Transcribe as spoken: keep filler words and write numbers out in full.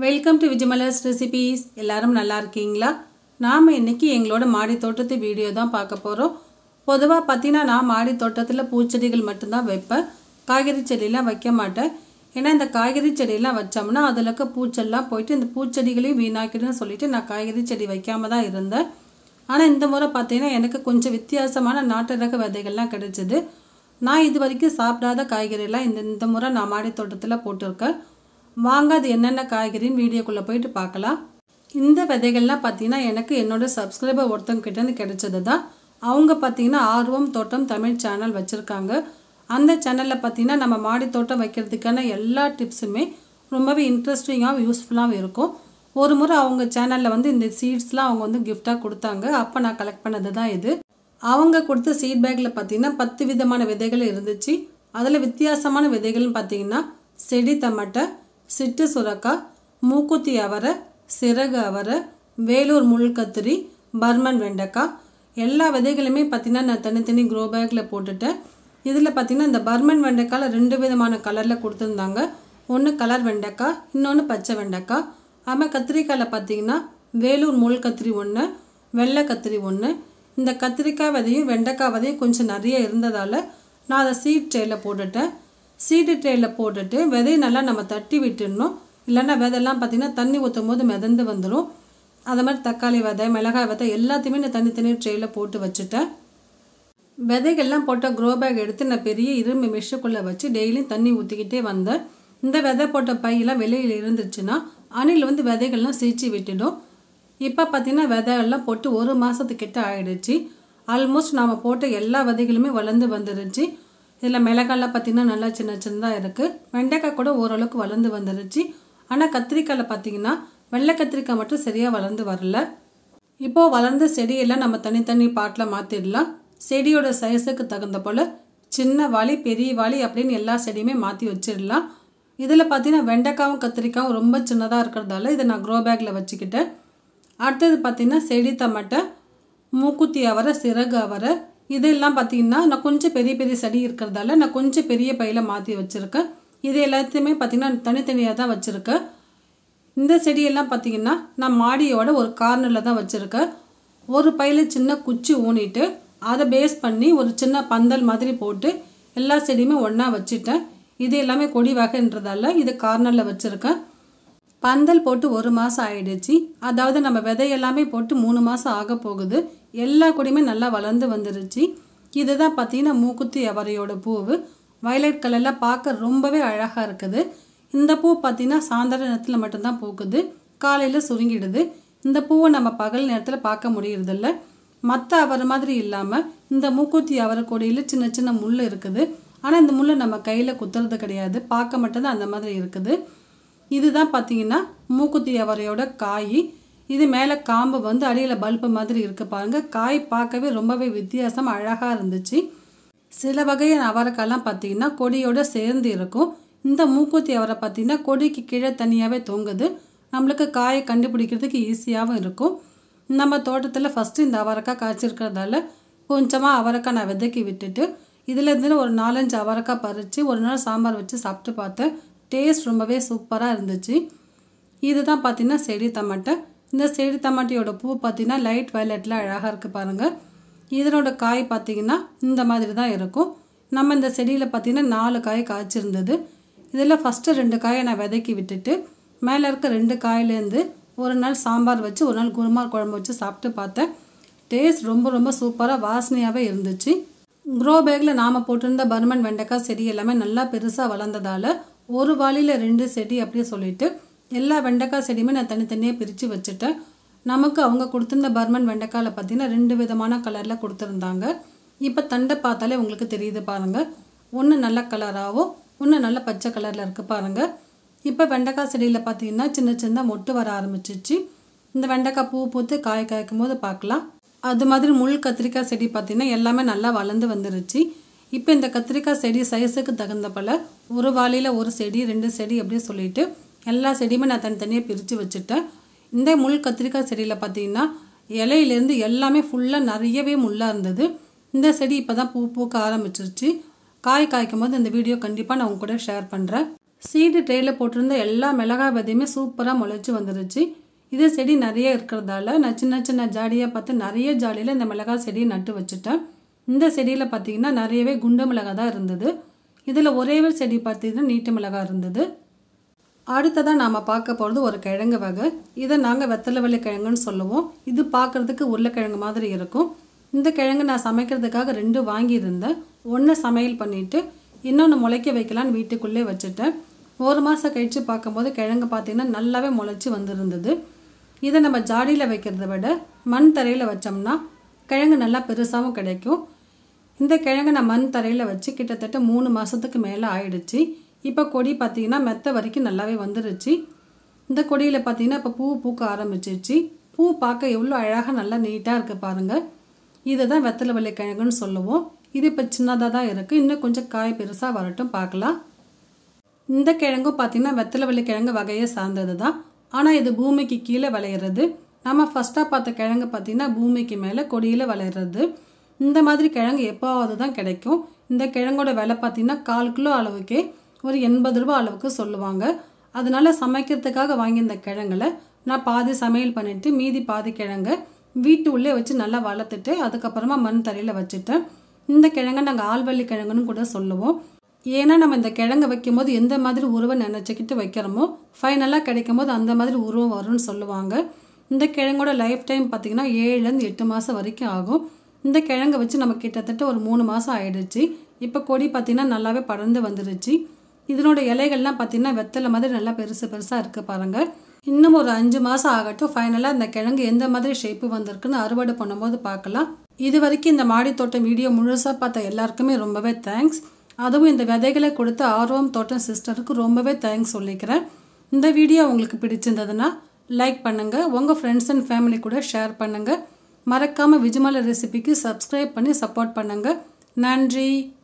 Welcome to விஜயமலர்ஸ் recipes. எல்லாரும் நல்லா இருக்கீங்களா? நாம் இன்னைக்கு எங்களோட மாடி தோட்டத்து வீடியோ தான் பார்க்க போகிறோம். பொதுவாக பார்த்தீங்கன்னா நான் மாடி தோட்டத்தில் பூச்செடிகள் மட்டும்தான் வைப்பேன், காய்கறி செடியெல்லாம் வைக்க மாட்டேன். ஏன்னா இந்த காய்கறி செடியெல்லாம் வச்சோம்னா அதில் இருக்க பூச்செல்லாம் போயிட்டு இந்த பூச்செடிகளையும் வீணாக்கிடுன்னு சொல்லிட்டு நான் காய்கறி செடி வைக்காம தான் இருந்தேன். ஆனால் இந்த முறை பார்த்தீங்கன்னா எனக்கு கொஞ்சம் வித்தியாசமான நாட்டு ரக விதைகள்லாம் கிடைச்சிது. நான் இது வரைக்கும் சாப்பிடாத காய்கறியெல்லாம் இந்த இந்த முறை நான் மாடி தோட்டத்தில் போட்டிருக்கேன். வாங்க அது என்னென்ன காய்கறின்னு வீடியோக்குள்ளே போயிட்டு பார்க்கலாம். இந்த விதைகள்லாம் பார்த்தீங்கன்னா எனக்கு என்னோட சப்ஸ்கிரைபர் ஒருத்தவங்க கிட்டேருந்து கிடைச்சது தான். அவங்க பார்த்தீங்கன்னா ஆர்வம் தோட்டம் தமிழ் சேனல் வச்சுருக்காங்க. அந்த சேனலில் பார்த்தீங்கன்னா நம்ம மாடி தோட்டம் வைக்கிறதுக்கான எல்லா டிப்ஸுமே ரொம்பவே இன்ட்ரெஸ்டிங்காகவும் யூஸ்ஃபுல்லாகவும் இருக்கும். ஒரு முறை அவங்க சேனலில் வந்து இந்த சீட்ஸ்லாம் அவங்க வந்து கிஃப்டாக கொடுத்தாங்க. அப்போ நான் கலெக்ட் பண்ணது தான் இது. அவங்க கொடுத்த சீட் பேக்கில் பார்த்தீங்கன்னா பத்து விதமான விதைகள் இருந்துச்சு. அதில் வித்தியாசமான விதைகள்னு பார்த்தீங்கன்னா செடி தமட்டை, சிட்டு சுரக்காய், மூக்குத்தி அவரை, சிறகு அவரை, வேலூர் முள் கத்திரி, பர்மன் வெண்டைக்காய், எல்லா விதைகளுமே பார்த்தீங்கன்னா நான் தனித்தனி க்ரோ பேக்கில் போட்டுட்டேன். இதில் பார்த்தீங்கன்னா இந்த பர்மன் வெண்டைக்காயில் ரெண்டு விதமான கலரில் கொடுத்துருந்தாங்க. ஒன்று கலர் வெண்டைக்காய், இன்னொன்று பச்சை வெண்டைக்காய். அதுமாதிரி கத்திரிக்காயில் பார்த்தீங்கன்னா வேலூர் முள் கத்திரி ஒன்று, வெள்ளை கத்திரி ஒன்று. இந்த கத்திரிக்காய் விதையும் வெண்டைக்காய் விதையும் கொஞ்சம் நிறைய இருந்ததால் நான் அதை சீட் ட்ரேயில் போட்டுட்டேன். சீடு ட்ரேயில் போட்டுட்டு விதையை நல்லா நம்ம தட்டி விட்டுடணும். இல்லைன்னா விதையெல்லாம் பார்த்திங்கன்னா தண்ணி ஊற்றும் போது மிதந்து வந்துடும். அது மாதிரி தக்காளி விதை, மிளகாய் விதை எல்லாத்தையுமே நான் தனித்தனி ட்ரேயில் போட்டு வச்சுட்டேன். விதைகள்லாம் போட்ட க்ரோ பேக் எடுத்து நான் பெரிய இரும்பு மெஷுக்குள்ளே வச்சு டெய்லியும் தண்ணி ஊற்றிக்கிட்டே வந்தேன். இந்த விதை போட்ட பையெல்லாம் வெளியில் இருந்துச்சுன்னா அணில் வந்து விதைகள்லாம் சீச்சி விட்டுடும். இப்போ பார்த்திங்கன்னா விதைகள்லாம் போட்டு ஒரு மாதத்துக்கிட்ட ஆகிடுச்சு. ஆல்மோஸ்ட் நாம் போட்ட எல்லா விதைகளுமே வளர்ந்து வந்துருச்சு. இதில் மிளகாயெல்லாம் பார்த்திங்கன்னா நல்லா சின்ன சின்னதாக இருக்குது. வெண்டைக்காய் கூட ஓரளவுக்கு வளர்ந்து வந்துருச்சு. ஆனால் கத்திரிக்காயில் பார்த்திங்கன்னா வெள்ளை கத்திரிக்காய் மட்டும் சரியாக வளர்ந்து வரல. இப்போது வளர்ந்த செடியெல்லாம் நம்ம தனித்தனி பாட்டில் மாற்றிடலாம். செடியோட சைஸுக்கு தகுந்த போல் சின்ன வாளி, பெரிய வாளி அப்படின்னு எல்லா செடியுமே மாற்றி வச்சிடலாம். இதில் பார்த்திங்கன்னா வெண்டைக்காவும் கத்திரிக்காயும் ரொம்ப சின்னதாக இருக்கிறதால இதை நான் க்ரோ பேக்கில் வச்சுக்கிட்டேன். அடுத்தது பார்த்திங்கன்னா செடி தமட்டை, மூக்குத்தி அவரை, சிறகு அவரை, இதெல்லாம் பார்த்திங்கன்னா நான் கொஞ்சம் பெரிய பெரிய செடி இருக்கிறதால நான் கொஞ்சம் பெரிய பையில் மாற்றி வச்சுருக்கேன். இது எல்லாத்தையுமே பார்த்திங்கன்னா தனித்தனியாக தான் வச்சுருக்கேன். இந்த செடியெல்லாம் பார்த்திங்கன்னா நான் மாடியோட ஒரு கார்னரில் தான் வச்சுருக்கேன். ஒரு பையில் சின்ன குச்சி ஊனிட்டு அதை பேஸ் பண்ணி ஒரு சின்ன பந்தல் மாதிரி போட்டு எல்லா செடியுமே ஒன்றா வச்சுட்டேன். இது எல்லாமே கொடி வகைன்றதால இது கார்னரில் வச்சுருக்கேன். பந்தல் போட்டு ஒரு மாதம் ஆயிடுச்சு. அதாவது நம்ம விதை எல்லாமே போட்டு மூணு மாதம் ஆக போகுது. எல்லா கொடியுமே நல்லா வளர்ந்து வந்துருச்சு. இதுதான் பார்த்தீங்கன்னா மூக்குத்தி அவரையோட பூவு. வயலட் கலரில் பார்க்க ரொம்பவே அழகாக இருக்குது. இந்த பூ பார்த்தீங்கன்னா சாயந்தர நேரத்தில் மட்டும்தான் பூக்குது, காலையில் சுருங்கிடுது. இந்த பூவை நம்ம பகல் நேரத்தில் பார்க்க முடியறதில்ல. மற்ற அவரை மாதிரி இல்லாமல் இந்த மூக்குத்தி அவரை கொடியில் சின்ன சின்ன முள் இருக்குது. ஆனால் இந்த முள் நம்ம கையில் குத்துறது கிடையாது, பார்க்க மட்டும்தான் அந்த மாதிரி இருக்குது. இதுதான் பார்த்தீங்கன்னா மூக்குத்தி அவரையோட காய். இது மேலே காம்பு வந்து அடியில் பல்பு மாதிரி இருக்குது பாருங்கள். காய் பார்க்கவே ரொம்பவே வித்தியாசம் அழகாக இருந்துச்சு. சில வகையான அவரைக்காய்லாம் பார்த்தீங்கன்னா கொடியோடு சேர்ந்து இருக்கும். இந்த மூக்குத்தி அவரை பார்த்தீங்கன்னா கொடிக்கு கீழே தனியாகவே தொங்குது. நம்மளுக்கு காயை கண்டுபிடிக்கிறதுக்கு ஈஸியாகவும் இருக்கும். நம்ம தோட்டத்தில் ஃபஸ்ட்டு இந்த அவரைக்காய் காய்ச்சிருக்கிறதால கொஞ்சமாக அவரைக்காய் நான் விதைக்கி விட்டுட்டு இதில் இருந்து ஒரு நாலஞ்சு அவரைக்காய் பறித்து ஒரு நாள் சாம்பார் வச்சு சாப்பிட்டு பார்த்தேன். டேஸ்ட் ரொம்பவே சூப்பராக இருந்துச்சு. இதுதான் பார்த்திங்கன்னா செடி தமட்டை. இந்த செடி தமட்டையோட பூ பார்த்திங்கன்னா லைட் வயலட்டில் அழகாக இருக்குது பாருங்கள். இதனோட காய் பார்த்திங்கன்னா இந்த மாதிரி தான் இருக்கும். நம்ம இந்த செடியில் பார்த்திங்கன்னா நாலு காய் காய்ச்சிருந்தது. இதில் ஃபஸ்ட்டு ரெண்டு காயை நான் விதைக்கி விட்டுட்டு மேலே இருக்க ரெண்டு காயிலேருந்து ஒரு நாள் சாம்பார் வச்சு ஒரு நாள் குருமா குழம்பு வச்சு சாப்பிட்டு பார்த்தேன். டேஸ்ட் ரொம்ப ரொம்ப சூப்பராக வாசனையாகவே இருந்துச்சு. க்ரோ பேக்கில் நாம் போட்டிருந்த பர்மன் வெண்டைக்காய் செடி எல்லாமே நல்லா பெருசாக வளர்ந்ததால் ஒரு வாளியில் ரெண்டு செடி அப்படியே சொல்லிவிட்டு எல்லா வெண்டைக்காய் செடியுமே நான் தனித்தனியாக பிரித்து வச்சுட்டேன். நமக்கு அவங்க கொடுத்துருந்த பர்மன் வெண்டைக்காயில் பார்த்திங்கன்னா ரெண்டு விதமான கலரில் கொடுத்துருந்தாங்க. இப்போ தண்டை பார்த்தாலே உங்களுக்கு தெரியுது பாருங்கள். ஒன்று நல்ல கலராகவும் ஒன்று நல்ல பச்சை கலரில் இருக்குது பாருங்கள். இப்போ வெண்டைக்காய் செடியில் பார்த்திங்கன்னா சின்ன சின்ன மொட்டு வர ஆரம்பிச்சிச்சு. இந்த வெண்டைக்காய் பூ பூத்து காய் காய்க்கும் போது பார்க்கலாம். அது மாதிரி முள் கத்திரிக்காய் செடி பார்த்திங்கன்னா எல்லாமே நல்லா வளர்ந்து வந்துருச்சு. இப்போ இந்த கத்திரிக்காய் செடி சைஸுக்கு தகுந்த போல் ஒரு வாளியில் ஒரு செடி ரெண்டு செடி அப்படி சொல்லிவிட்டு எல்லா செடியுமே நான் தனித்தனியாக பிரித்து வச்சுட்டேன். இந்த முள் கத்திரிக்காய் செடியில் பார்த்திங்கன்னா இலையிலேருந்து எல்லாமே ஃபுல்லாக நிறையவே முள்ளாக இருந்தது. இந்த செடி இப்போ தான் பூ பூக்க ஆரம்பிச்சிருச்சு. காய் காய்க்கும் போது இந்த வீடியோ கண்டிப்பாக நான் உங்க கூட ஷேர் பண்ணுறேன். சீடு ட்ரேயில் போட்டிருந்த எல்லா மிளகாய் விதையுமே சூப்பராக முளைச்சி வந்துருச்சு. இதே செடி நிறைய இருக்கிறதால நான் சின்ன சின்ன ஜாடியாக பார்த்து நிறைய ஜாடியில் இந்த மிளகாய் செடியை நட்டு வச்சுட்டேன். இந்த செடியில் பார்த்தீங்கன்னா நிறையவே குண்டு மிளகாய் தான் இருந்தது. இதில் ஒரே ஒரு செடி பார்த்தீங்கன்னா நீட்டு மிளகாய் இருந்தது. அடுத்ததாக நாம் பார்க்க போகிறது ஒரு கிழங்கு வகை. இதை நாங்கள் வெத்தலை வள்ளி கிழங்குன்னு சொல்லுவோம். இது பார்க்குறதுக்கு உருளைக்கிழங்கு மாதிரி இருக்கும். இந்த கிழங்கு நான் சமைக்கிறதுக்காக ரெண்டு வாங்கியிருந்தேன். ஒன்று சமையல் பண்ணிவிட்டு இன்னொன்று முளைக்க வைக்கலான்னு வீட்டுக்குள்ளே வச்சுட்டேன். ஒரு மாதம் கழித்து பார்க்கும்போது கிழங்கு பார்த்திங்கன்னா நல்லாவே முளைச்சி வந்துருந்தது. இதை நம்ம ஜாடியில் வைக்கிறத விட மண் தரையில் வச்சோம்னா கிழங்கு நல்லா பெருசாகவும் கிடைக்கும். இந்த கிழங்கு நான் மண் தரையில் வச்சு கிட்டத்தட்ட மூணு மாதத்துக்கு மேலே ஆயிடுச்சு. இப்போ கொடி பார்த்திங்கன்னா மெத்த வரைக்கும் நல்லாவே வந்துருச்சு. இந்த கொடியில் பார்த்திங்கன்னா இப்போ பூ பூக்க ஆரம்பிச்சிருச்சு. பூ பார்க்க எவ்வளோ அழகாக நல்லா நீட்டாக இருக்குது பாருங்கள். இதை தான் வெத்தலை வள்ளி கிழங்குன்னு சொல்லுவோம். இது இப்போ சின்னதாக தான் இருக்குது. இன்னும் கொஞ்சம் காய் பெருசாக வரட்டும் பார்க்கலாம். இந்த கிழங்கும் பார்த்திங்கன்னா வெத்தலை வள்ளி கிழங்கு வகையை சார்ந்தது தான். ஆனால் இது பூமிக்கு கீழே விளையிறது. நம்ம ஃபஸ்ட்டாக பார்த்த கிழங்கு பார்த்திங்கன்னா பூமிக்கு மேலே கொடியில் விளையிறது. இந்த மாதிரி கிழங்கு எப்போவாவது தான் கிடைக்கும். இந்த கிழங்கோட விலை பார்த்திங்கன்னா கால் கிலோ அளவுக்கே ஒரு எண்பது ரூபா அளவுக்கு சொல்லுவாங்க. அதனால சமைக்கிறதுக்காக வாங்கி இந்த கிழங்குல நான் பாதி சமையல் பண்ணிவிட்டு மீதி பாதி கிழங்கை வீட்டு உள்ளே வச்சு நல்லா வளர்த்துட்டு அதுக்கப்புறமா மண் தரையில் வச்சுட்டேன். இந்த கிழங்கை நாங்கள் ஆள்வள்ளி கிழங்குன்னு கூட சொல்லுவோம். ஏன்னா நம்ம இந்த கிழங்கு வைக்கும் போது எந்த மாதிரி உருவம் நினச்சிக்கிட்டு வைக்கிறோமோ ஃபைனலாக கிடைக்கும் போது அந்த மாதிரி உருவம் வரும்னு சொல்லுவாங்க. இந்த கிழங்கோட லைஃப் டைம் பார்த்திங்கன்னா ஏழுலேருந்து எட்டு மாதம் வரைக்கும் ஆகும். இந்த கிழங்கை வச்சு நம்ம கிட்டத்தட்ட ஒரு மூணு மாதம் ஆயிடுச்சு. இப்போ கொடி பார்த்திங்கன்னா நல்லாவே படர்ந்து வந்துருச்சு. இதனோட இலைகள்லாம் பார்த்திங்கன்னா வெத்தலை மாதிரி நல்லா பெருசு பெருசாக இருக்குது பாருங்கள். இன்னும் ஒரு அஞ்சு மாதம் ஆகட்டும். ஃபைனலாக இந்த கிழங்கு எந்த மாதிரி ஷேப்பு வந்திருக்குன்னு அறுவடை பண்ணும்போது பார்க்கலாம். இது வரைக்கும் இந்த மாடி தோட்டம் வீடியோ முழுசாக பார்த்த எல்லாருக்குமே ரொம்பவே தேங்க்ஸ். அதுவும் இந்த விதைகளை கொடுத்த ஆர்வம் தோட்டம் சிஸ்டருக்கு ரொம்பவே தேங்க்ஸ் சொல்லிக்கிறேன். இந்த வீடியோ உங்களுக்கு பிடிச்சிருந்ததுன்னா லைக் பண்ணுங்கள். உங்கள் ஃப்ரெண்ட்ஸ் அண்ட் ஃபேமிலி கூட ஷேர் பண்ணுங்கள். மறக்காமல் விஜயமாலா ரெசிபிக்கு சப்ஸ்கிரைப் பண்ணி சப்போர்ட் பண்ணுங்கள். நன்றி.